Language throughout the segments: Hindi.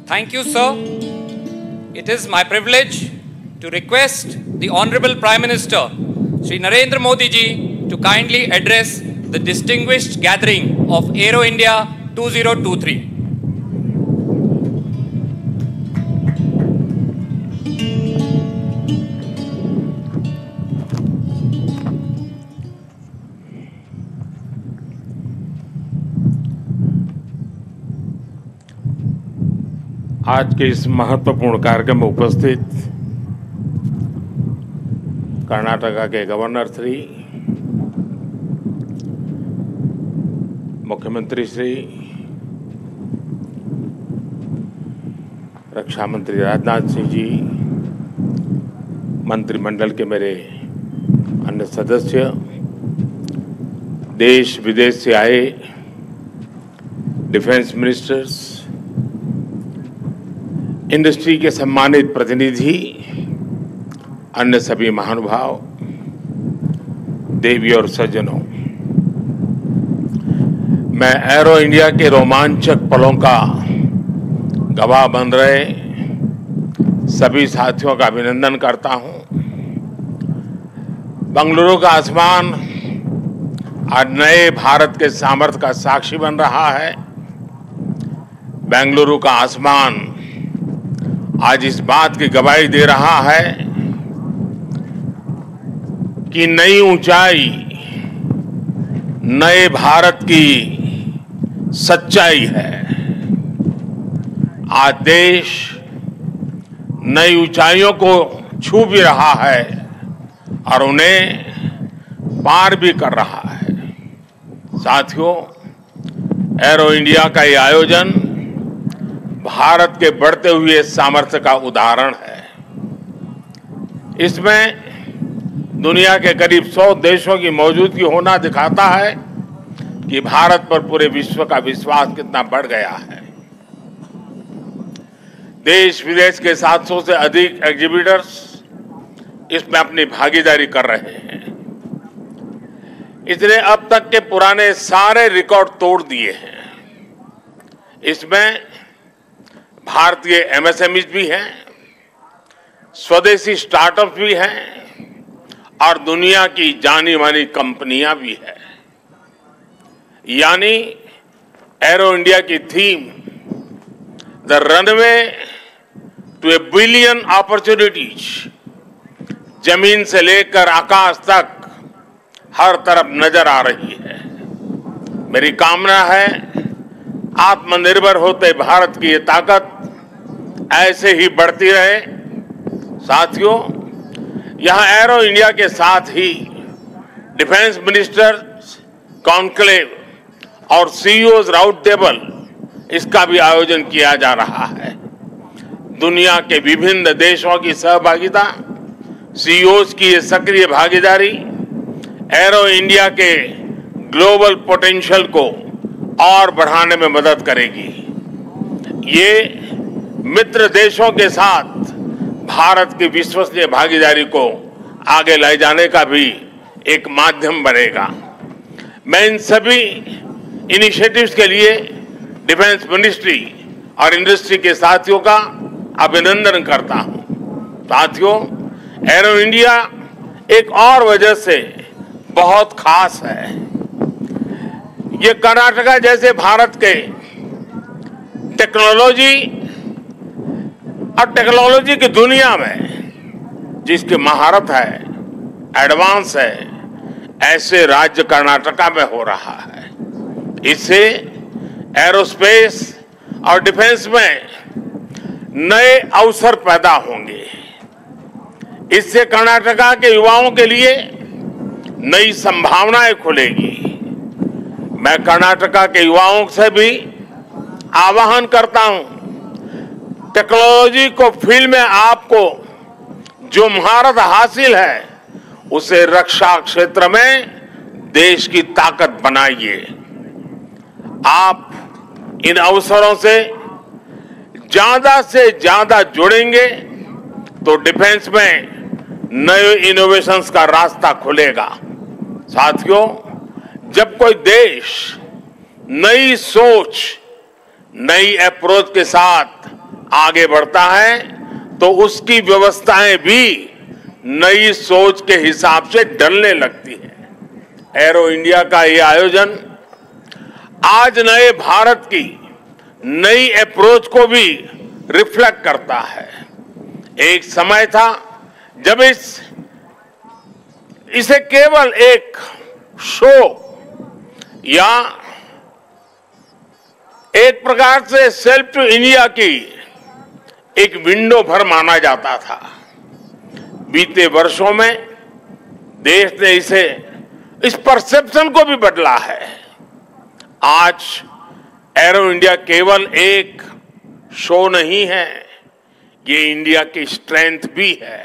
Thank you, sir. It is my privilege to request the Honorable Prime Minister, Shri Narendra Modi ji, to kindly address the distinguished gathering of Aero India 2023. आज के इस महत्वपूर्ण कार्यक्रम में उपस्थित कर्नाटका के गवर्नर श्री, मुख्यमंत्री श्री, रक्षा मंत्री राजनाथ सिंह जी, मंत्रिमंडल के मेरे अन्य सदस्य, देश विदेश से आए डिफेंस मिनिस्टर्स, इंडस्ट्री के सम्मानित प्रतिनिधि, अन्य सभी महानुभाव, देवी और सज्जनों, मैं एरो इंडिया के रोमांचक पलों का गवाह बन रहे सभी साथियों का अभिनंदन करता हूं। बेंगलुरु का आसमान आज नए भारत के सामर्थ्य का साक्षी बन रहा है। बेंगलुरु का आसमान आज इस बात की गवाही दे रहा है कि नई ऊंचाई नए भारत की सच्चाई है। आज देश नई ऊंचाइयों को छू भी रहा है और उन्हें पार भी कर रहा है। साथियों, एरो इंडिया का ये आयोजन भारत के बढ़ते हुए सामर्थ्य का उदाहरण है। इसमें दुनिया के करीब 100 देशों की मौजूदगी होना दिखाता है कि भारत पर पूरे विश्व का विश्वास कितना बढ़ गया है। देश विदेश के 700 से अधिक एग्जीबिटर्स इसमें अपनी भागीदारी कर रहे हैं। इसने अब तक के पुराने सारे रिकॉर्ड तोड़ दिए हैं। इसमें भारतीय एमएसएमईज भी हैं, स्वदेशी स्टार्टअप भी हैं और दुनिया की जानी मानी कंपनियां भी हैं। यानी एरो इंडिया की theme the runway to a billion opportunities, जमीन से लेकर आकाश तक हर तरफ नजर आ रही है। मेरी कामना है आत्मनिर्भर होते भारत की ये ताकत ऐसे ही बढ़ती रहे। साथियों, यहां एरो इंडिया के साथ ही डिफेंस मिनिस्टर्स कॉन्क्लेव और सीईओज राउंड टेबल इसका भी आयोजन किया जा रहा है। दुनिया के विभिन्न देशों की सहभागिता, सीईओज की ये सक्रिय भागीदारी एरो इंडिया के ग्लोबल पोटेंशियल को और बढ़ाने में मदद करेगी। ये मित्र देशों के साथ भारत की विश्वसनीय भागीदारी को आगे ले जाने का भी एक माध्यम बनेगा। मैं इन सभी इनिशिएटिव्स के लिए डिफेंस मिनिस्ट्री और इंडस्ट्री के साथियों का अभिनंदन करता हूं। साथियों, एरो इंडिया एक और वजह से बहुत खास है। ये कर्नाटका जैसे भारत के टेक्नोलॉजी की दुनिया में जिसकी महारत है, एडवांस है, ऐसे राज्य कर्नाटका में हो रहा है। इससे एरोस्पेस और डिफेंस में नए अवसर पैदा होंगे। इससे कर्नाटका के युवाओं के लिए नई संभावनाएं खुलेगी। मैं कर्नाटका के युवाओं से भी आह्वान करता हूं, टेक्नोलॉजी को फील्ड में आपको जो महारत हासिल है उसे रक्षा क्षेत्र में देश की ताकत बनाइए। आप इन अवसरों से ज्यादा जुड़ेंगे तो डिफेंस में नए इनोवेशंस का रास्ता खुलेगा। साथियों, जब कोई देश नई सोच, नई अप्रोच के साथ आगे बढ़ता है तो उसकी व्यवस्थाएं भी नई सोच के हिसाब से ढलने लगती है। एरो इंडिया का ये आयोजन आज नए भारत की नई अप्रोच को भी रिफ्लेक्ट करता है। एक समय था जब इसे केवल एक शो या एक प्रकार से सेल्फ टू इंडिया की एक विंडो भर माना जाता था। बीते वर्षों में देश ने इस परसेप्शन को भी बदला है। आज एरो इंडिया केवल एक शो नहीं है, ये इंडिया की स्ट्रेंथ भी है।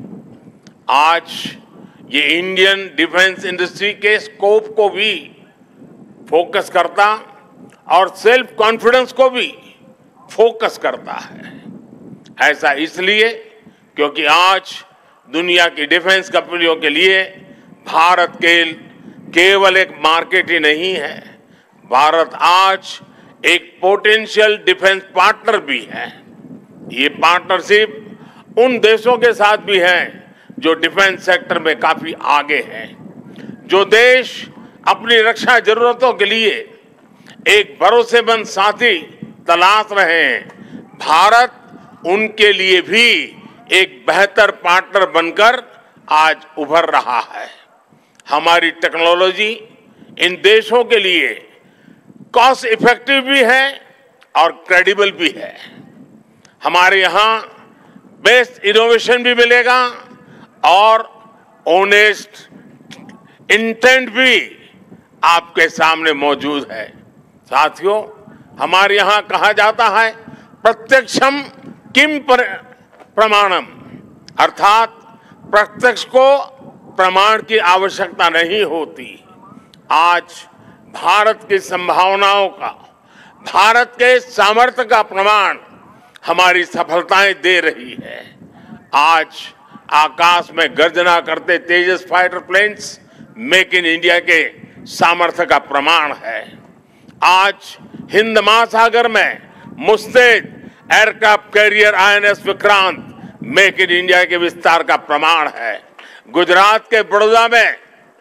आज ये इंडियन डिफेंस इंडस्ट्री के स्कोप को भी फोकस करता और सेल्फ कॉन्फिडेंस को भी फोकस करता है। ऐसा इसलिए क्योंकि आज दुनिया की डिफेंस कंपनियों के लिए भारत केवल एक मार्केट ही नहीं है, भारत आज एक पोटेंशियल डिफेंस पार्टनर भी है। ये पार्टनरशिप उन देशों के साथ भी है जो डिफेंस सेक्टर में काफी आगे हैं। जो देश अपनी रक्षा जरूरतों के लिए एक भरोसेमंद साथी तलाश रहे हैं, भारत उनके लिए भी एक बेहतर पार्टनर बनकर आज उभर रहा है। हमारी टेक्नोलॉजी इन देशों के लिए कॉस्ट इफेक्टिव भी है और क्रेडिबल भी है। हमारे यहाँ बेस्ट इनोवेशन भी मिलेगा और ऑनेस्ट इंटेंट भी आपके सामने मौजूद है। साथियों, हमारे यहाँ कहा जाता है प्रत्यक्षम किम प्रमाणम, अर्थात प्रत्यक्ष को प्रमाण की आवश्यकता नहीं होती। आज भारत की संभावनाओं का, भारत के सामर्थ्य का प्रमाण हमारी सफलताएं दे रही है। आज आकाश में गर्जना करते Tejas fighter planes make in India के सामर्थ्य का प्रमाण है। आज हिंद महासागर में मुस्तैद aircraft carrier INS Vikrant make in India के विस्तार का प्रमाण है। गुजरात के बड़ौदा में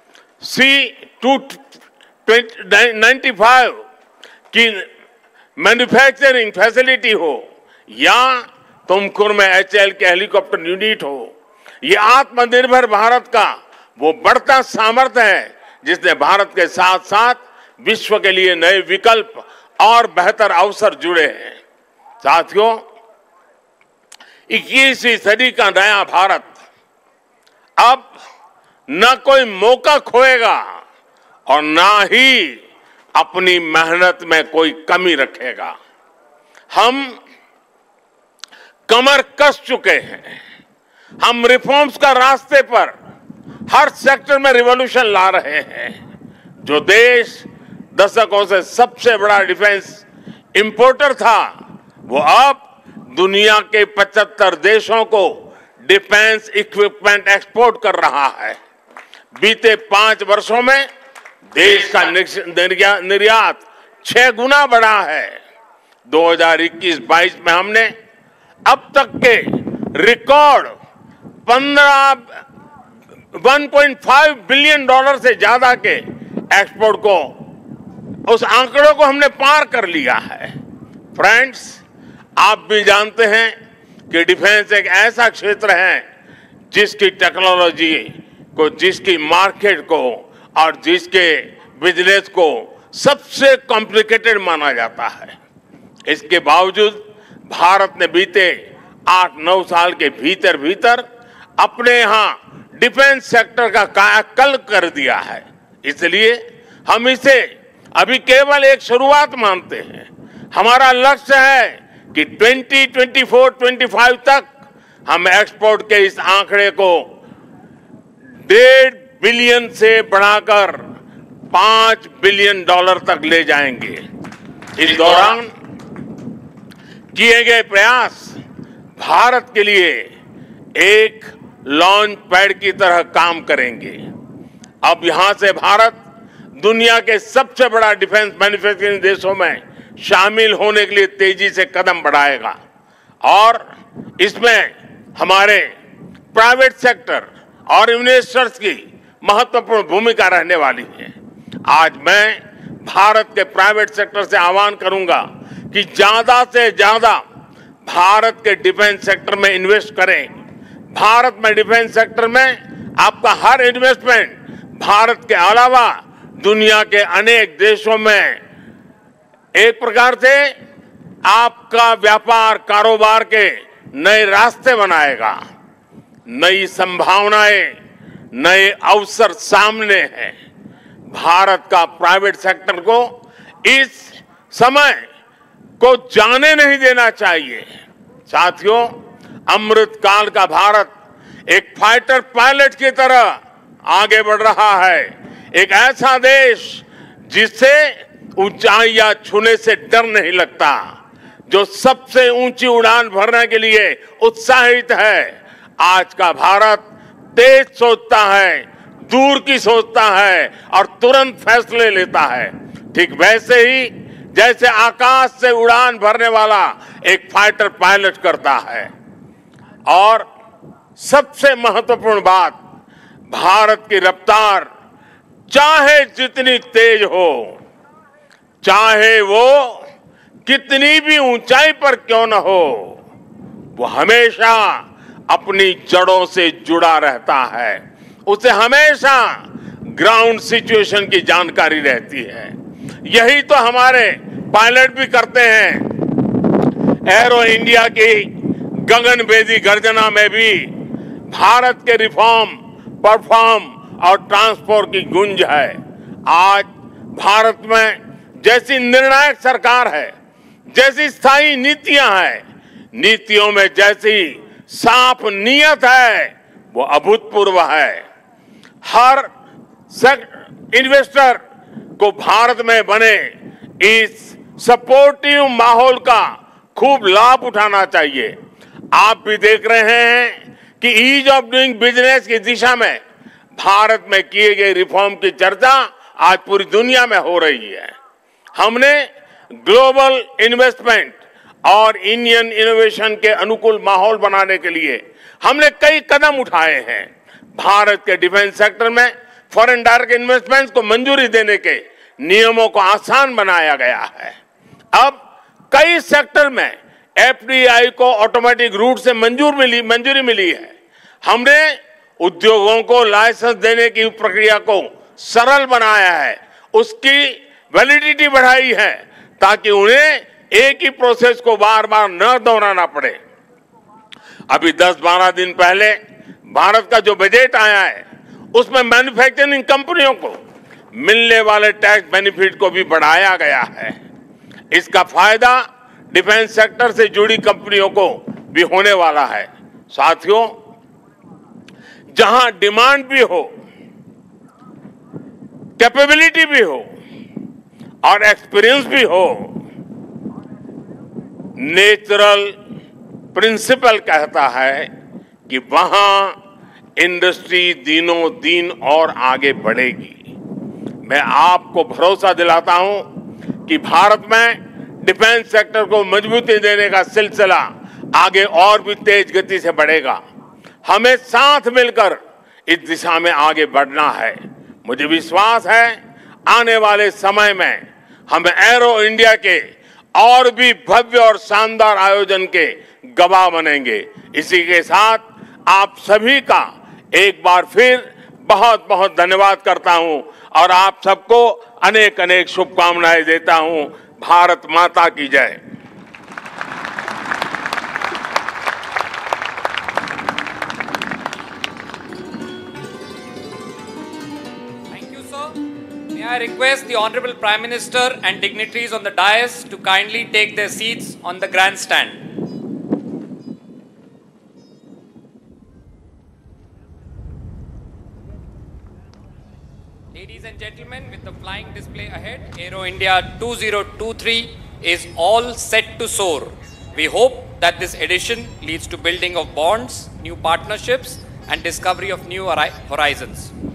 C-295 की मैन्युफैक्चरिंग फैसिलिटी हो या तुमकुर में HAL के हेलीकॉप्टर यूनिट हो, ये आत्मनिर्भर भारत का वो बढ़ता सामर्थ्य है जिसने भारत के साथ साथ विश्व के लिए नए विकल्प और बेहतर अवसर जुड़े हैं। साथियों, 21वीं सदी का नया भारत अब न कोई मौका खोएगा और ना ही अपनी मेहनत में कोई कमी रखेगा। हम कमर कस चुके हैं। हम रिफॉर्म्स का रास्ते पर हर सेक्टर में रिवॉल्यूशन ला रहे हैं। जो देश दशकों से सबसे बड़ा डिफेंस इंपोर्टर था, वो अब दुनिया के 75 देशों को डिफेंस इक्विपमेंट एक्सपोर्ट कर रहा है। बीते 5 वर्षों में देश का निर्यात 6 गुना बढ़ा है। 2021-22 में हमने अब तक के रिकॉर्ड 1.5 बिलियन डॉलर से ज्यादा के एक्सपोर्ट को, उस आंकड़ों को हमने पार कर लिया है। फ्रेंड्स, आप भी जानते हैं कि डिफेंस एक ऐसा क्षेत्र है जिसकी टेक्नोलॉजी को, जिसकी मार्केट को और जिसके बिजनेस को सबसे कॉम्प्लिकेटेड माना जाता है। इसके बावजूद भारत ने बीते 8-9 साल के भीतर अपने यहाँ डिफेंस सेक्टर का कायाकल्प कर दिया है। इसलिए हम इसे अभी केवल एक शुरुआत मानते हैं। हमारा लक्ष्य है कि 2024-25 तक हम एक्सपोर्ट के इस आंकड़े को 1.5 बिलियन से बढ़ाकर 5 बिलियन डॉलर तक ले जाएंगे। इस दौरान किए गए प्रयास भारत के लिए एक लॉन्च पैड की तरह काम करेंगे। अब यहां से भारत दुनिया के सबसे बड़ा डिफेंस मैन्युफैक्चरिंग देशों में शामिल होने के लिए तेजी से कदम बढ़ाएगा और इसमें हमारे प्राइवेट सेक्टर और इन्वेस्टर्स की महत्वपूर्ण भूमिका रहने वाली है। आज मैं भारत के प्राइवेट सेक्टर से आह्वान करूंगा कि ज्यादा से ज्यादा भारत के डिफेंस सेक्टर में इन्वेस्ट करें। भारत में डिफेंस सेक्टर में आपका हर इन्वेस्टमेंट भारत के अलावा दुनिया के अनेक देशों में एक प्रकार से आपका व्यापार कारोबार के नए रास्ते बनाएगा। नई संभावनाएं, नए अवसर सामने हैं। भारत का प्राइवेट सेक्टर को इस समय को जाने नहीं देना चाहिए। साथियों, अमृत काल का भारत एक फाइटर पायलट की तरह आगे बढ़ रहा है। एक ऐसा देश जिससे ऊंचाइयां छूने से डर नहीं लगता, जो सबसे ऊंची उड़ान भरने के लिए उत्साहित है। आज का भारत तेज सोचता है, दूर की सोचता है और तुरंत फैसले लेता है। ठीक वैसे ही जैसे आकाश से उड़ान भरने वाला एक फाइटर पायलट करता है। और सबसे महत्वपूर्ण बात, भारत की रफ्तार चाहे जितनी तेज हो, चाहे वो कितनी भी ऊंचाई पर क्यों न हो, वो हमेशा अपनी जड़ों से जुड़ा रहता है। उसे हमेशा ग्राउंड सिचुएशन की जानकारी रहती है। यही तो हमारे पायलट भी करते हैं। एरो इंडिया की गगनभेदी गर्जना में भी भारत के रिफॉर्म, परफॉर्म और ट्रांसपोर्ट की गूंज है। आज भारत में जैसी निर्णायक सरकार है, जैसी स्थायी नीतियां हैं, नीतियों में जैसी साफ नीयत है, वो अभूतपूर्व है। हर इन्वेस्टर को भारत में बने इस सपोर्टिव माहौल का खूब लाभ उठाना चाहिए। आप भी देख रहे हैं कि ईज ऑफ डूइंग बिजनेस की दिशा में भारत में किए गए रिफॉर्म की चर्चा आज पूरी दुनिया में हो रही है। हमने ग्लोबल इन्वेस्टमेंट और इंडियन इनोवेशन के अनुकूल माहौल बनाने के लिए हमने कई कदम उठाए हैं। भारत के डिफेंस सेक्टर में फॉरेन डायरेक्ट इन्वेस्टमेंट्स को मंजूरी देने के नियमों को आसान बनाया गया है। अब कई सेक्टर में एफडीआई को ऑटोमेटिक रूट से मंजूरी मिली है। हमने उद्योगों को लाइसेंस देने की प्रक्रिया को सरल बनाया है, उसकी वैलिडिटी बढ़ाई है, ताकि उन्हें एक ही प्रोसेस को बार बार न दोहराना पड़े। अभी 10-12 दिन पहले भारत का जो बजट आया है, उसमें मैन्युफैक्चरिंग कंपनियों को मिलने वाले टैक्स बेनिफिट को भी बढ़ाया गया है। इसका फायदा डिफेंस सेक्टर से जुड़ी कंपनियों को भी होने वाला है। साथियों, जहां डिमांड भी हो, कैपेबिलिटी भी हो और एक्सपीरियंस भी हो, नेचुरल प्रिंसिपल कहता है कि वहां इंडस्ट्री दिनों दिन और आगे बढ़ेगी। मैं आपको भरोसा दिलाता हूं कि भारत में डिफेंस सेक्टर को मजबूती देने का सिलसिला आगे और भी तेज गति से बढ़ेगा। हमें साथ मिलकर इस दिशा में आगे बढ़ना है। मुझे विश्वास है आने वाले समय में हम एरो इंडिया के और भी भव्य और शानदार आयोजन के गवाह बनेंगे। इसी के साथ आप सभी का एक बार फिर बहुत बहुत धन्यवाद करता हूं और आप सबको अनेक अनेक शुभकामनाएं देता हूं। भारत माता की जय। Thank you, sir. May I request the Honorable Prime Minister and dignitaries on the dais to kindly take their seats on the grandstand. Ladies and gentlemen, with the flying display ahead, Aero India 2023 is all set to soar. We hope that this edition leads to building of bonds, new partnerships, and discovery of new horizons.